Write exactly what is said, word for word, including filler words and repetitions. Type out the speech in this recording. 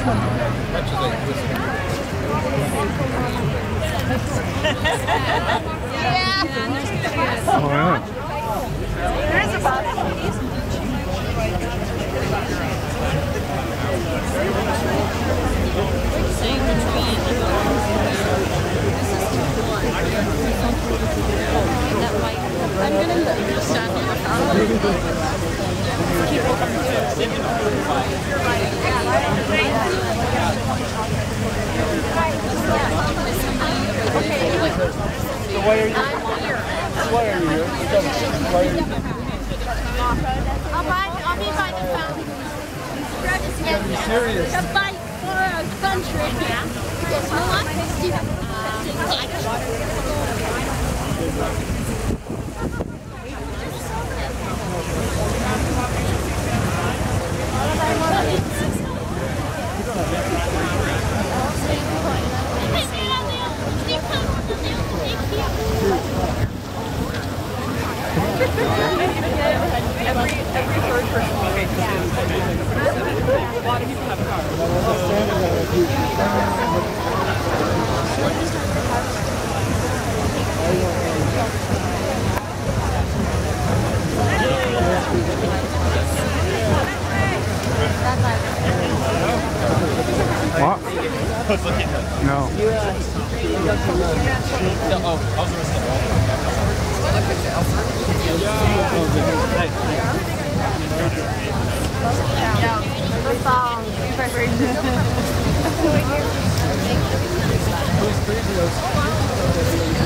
Oh, yeah. There is a box. I'm gonna just stand near the fountain. People come to So why are you? Why are you here? Why are you here? I'll buy. I'll be by the fountain. You gotta be serious. To fight for a country. Yes, no one. Every every third person we face is a lot of people have cars. What? No. Who's crazy?